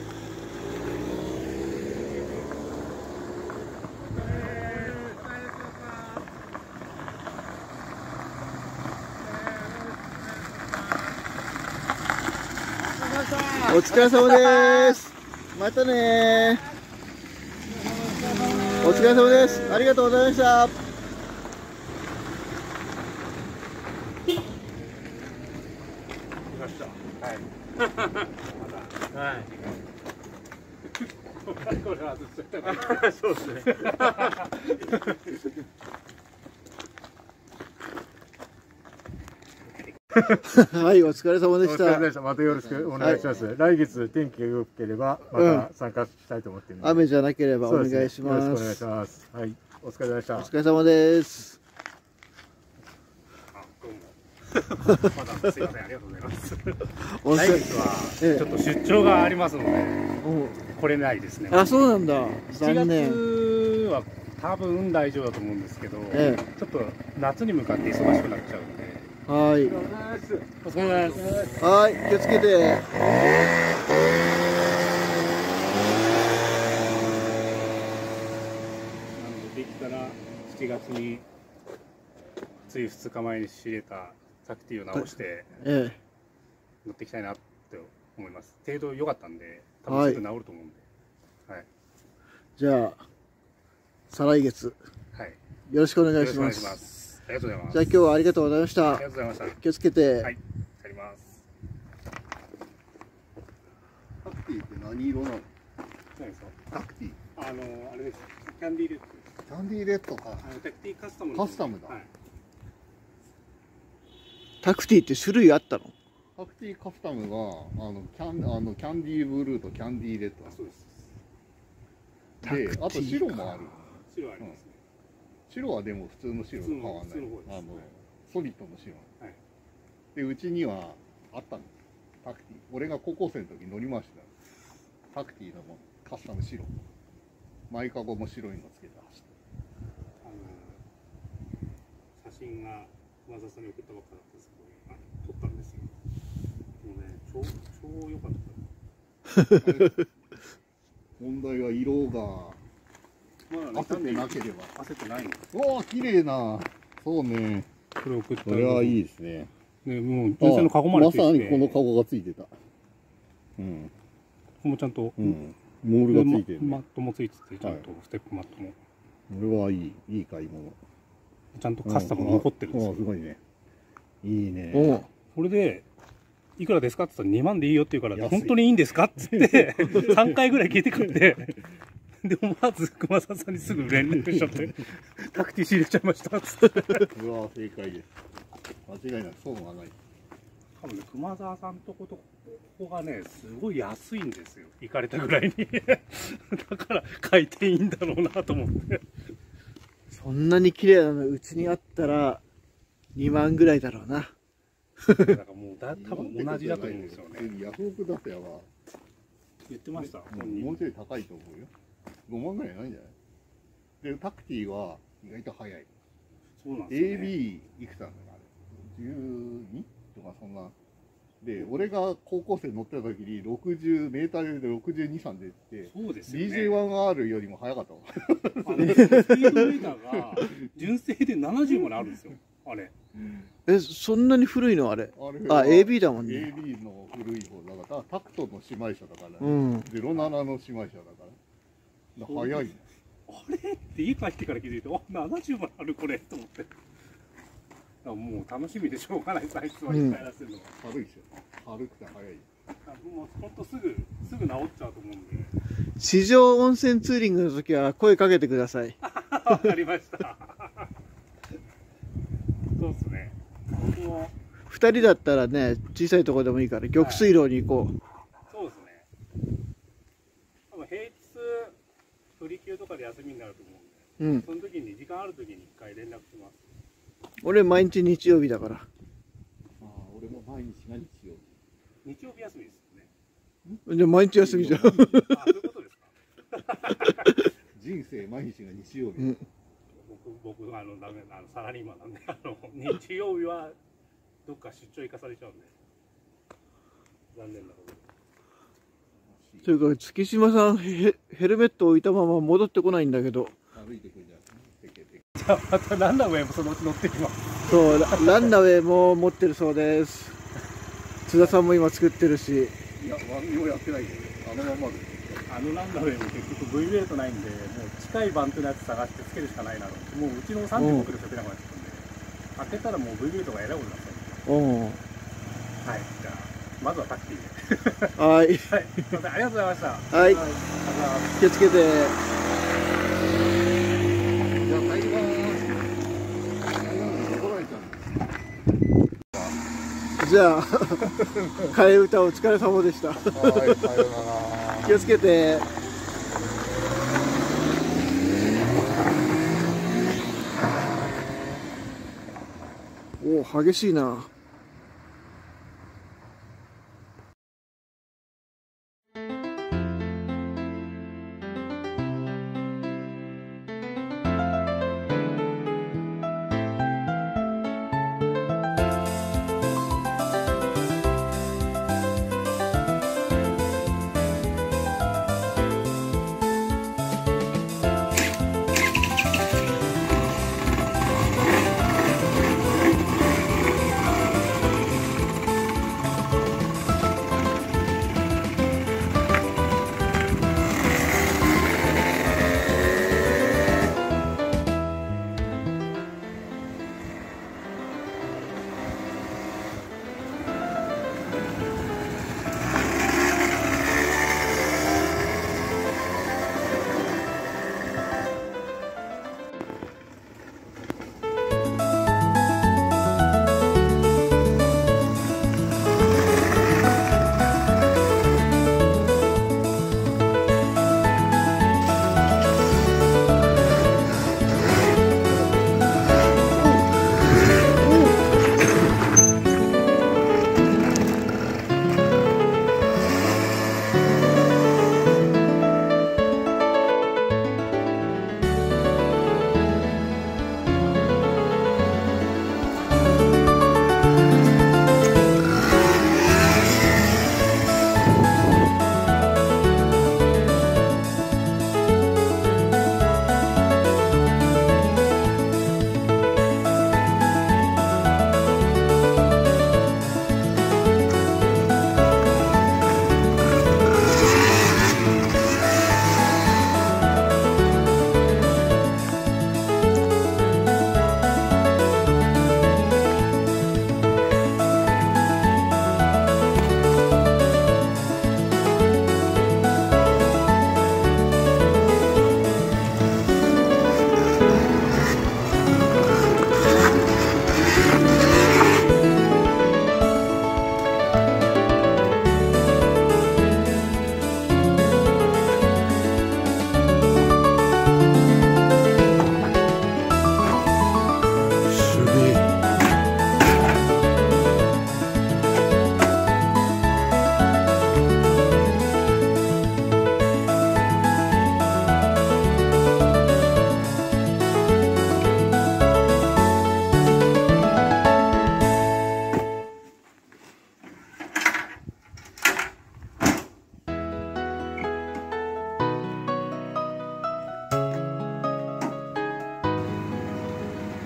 お疲れ様です。またね。お疲れ様です。ありがとうございました。 はい。これはそうですね。 はい、お疲れ様でした。 お疲れ様でした。またよろしくお願いします。来月天気が良ければまた参加したいと思っています。 雨じゃなければお願いします。 よろしくお願いします。はい、お疲れ様でした。 お疲れ様です。 まだすいません、ありがとうございます。来月はちょっと出張がありますので、来れないですね。 あ、そうなんだ。 7月は多分大丈夫だと思うんですけど、ちょっと夏に向かって忙しくなっちゃうんで。 はい。 お疲れ様です。 はい、気をつけて。 できたら7月につい2日前に仕入れたサクティを直して乗っていきたいなって思います。程度良かったんで多分すぐ治ると思うんで、はい、 じゃあ再来月、 はい、 よろしくお願いします。 ありがとうございます。 じゃあ今日はありがとうございました。 ありがとうございました。 気をつけて。 はい、帰ります。 タクティって何色なの？ 何ですか？ タクティ。 あれです。キャンディーレッド。 キャンディーレッドか。 タクティカスタム。 カスタムだ。 はい、 タクティって種類あったの？ タクティカスタムはキャンディーブルーとキャンディーレッド。 そうです。 で、あと白もある。 白ありますね。 白はでも普通の白と変わらない。ソリッドの白。はい。で、うちにはあったんです。 タクティ。俺が高校生の時乗りました。タクティのもカスタム白。前かごも白いのつけて走って。 写真が熊澤さんに送ったばっかだったんですけど、撮ったんですよ。もうね、超良かった。 問題は色が焦ってなければ。 焦ってないの。 おお、綺麗な。そうね。 これ送った。 これはいいですね。 ね、もう純正のカゴまでついてて。 まさにこのカゴがついてた。うん。 ここもちゃんと。 うん。モールがついてる、ね。 マットもついてて、ちゃんとステップマットも。 これはいい買い物。 ちゃんとカスタム残ってるんですよ。 すごいね。いいね。 これで。いくらですかって言ったら2万でいいよって言うから、本当にいいんですかって言って3回ぐらい聞いてくって、で思わず熊澤さんにすぐ連絡しちゃってタクティ仕入れちゃいましたっつって。 うわ正解です。間違いない、損はない。 多分ね、熊澤さんとことここがねすごい安いんですよ、行かれたぐらいにだから買いていいんだろうなと思って。 そんなに綺麗なのうちにあったら2万ぐらいだろうな。 だからもう多分同じだと思うんですよね。 ヤフオクだとやば言ってました。 もうちょい高いと思うよ。5万ぐらいないんじゃない？でタクティは意外と早い。 そうなんですよね。 AB いくつなんだかあれ 12 とかそんなで、俺が高校生乗ってた時に60メーターで62、3でってそうですよね。 DJ1R よりも速かったもん。 スピードメーターが純正で70まであるんですよ、あれ。 そんなに古いのあれ。AB だもんね。 AB の古い方だから、タクトの姉妹車だから、07の姉妹車だから。早いね。 あれって家帰ってから気づいて、70まであるこれと思って。もう楽しみでしょうがない、最初は一回出せるのは。 軽いですよ。軽くて早い。 もう本当すぐ治っちゃうと思うんで。 地上温泉ツーリングの時は声かけてください。 わかりました。そうですね。僕も 2人だったらね、小さいところでもいいから玉水路に行こう。 そうですね。多分平日振り休とかで休みになると思うんで、その時に時間ある時に1回連絡します。 俺毎日日曜日だから。 俺も毎日が日曜日。日曜日休みですよね。 じゃあ毎日休みじゃん。 そういうことですか。 人生毎日が日曜日。 僕ダメサラリーマンなんで日曜日はどっか出張行かされちゃうんで残念なこと。 というか月島さんヘルメット置いたまま戻ってこないんだけど。 歩いてくるじゃん。 じゃあまたランナーウェイもそのうち乗ってきます。 そうランナーウェイも持ってるそうです。津田さんも今作ってるし。 いや何もやってないけどあのままで。 ランナーウェイも結局 V ウェイトないんで、もう近いバントのやつ探してつけるしかないなと。もううちの35キロしか出なくなっちゃったんで、開けたらもう V ウェイトがえらいことになっちゃうんで。はい、じゃあまずはタクシーで。 はい。 すみません、ありがとうございました。 はい。気をつけて。 じゃあ帰ります。 じゃあ替え歌お疲れ様でした。はい、さようなら。気をつけて。おお、激しいな。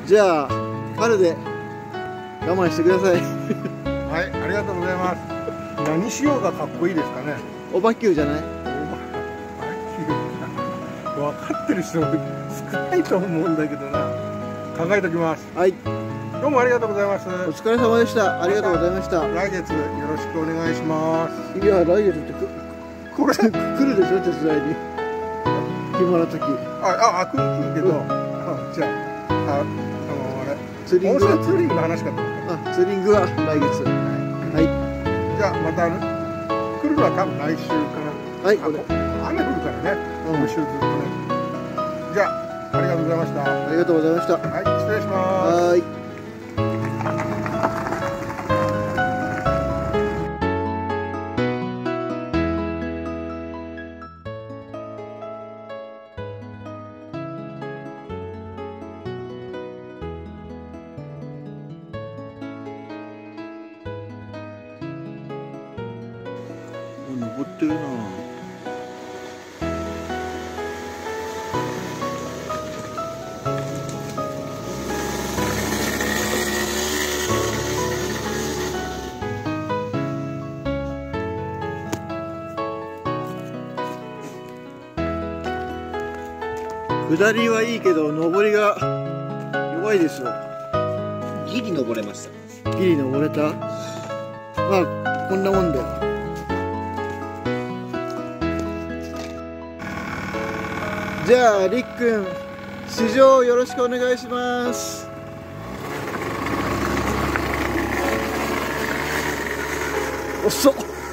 じゃあ春で我慢してください。 はい、ありがとうございます。何しようがかっこいいですかね。 おばきゅうじゃない？ 分かってる人少ないと思うんだけどな。考えておきます。 はい。 どうもありがとうございます。お疲れ様でした。ありがとうございました。 来月よろしくお願いします。 いや、来月ってこれ来るでしょ、手伝いに。暇な時。 来るけど、じゃあ、 ツーリングはツーリングの話かと思った。 ツーリングは来月。はい。 じゃあまた来るのは多分来週かな。 はい。 雨降るからね。今週ずっとね。じゃあありがとうございました。 ありがとうございました。 はい、失礼します。 はい。登ってるな。下りはいいけど上りが弱いですよ。 ギリ登れました。 ギリ登れた。まあこんなもんだよ。じゃありっくん試乗よろしくお願いします。遅っ。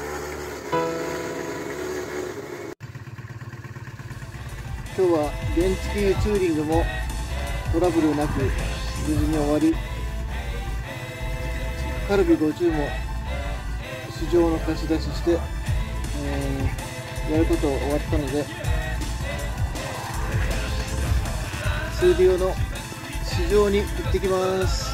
今日は原付ツーリングもトラブルなく無事に終わり、カルビ50も試乗の貸し出しして、やること終わったので、数量の試乗に行ってきます。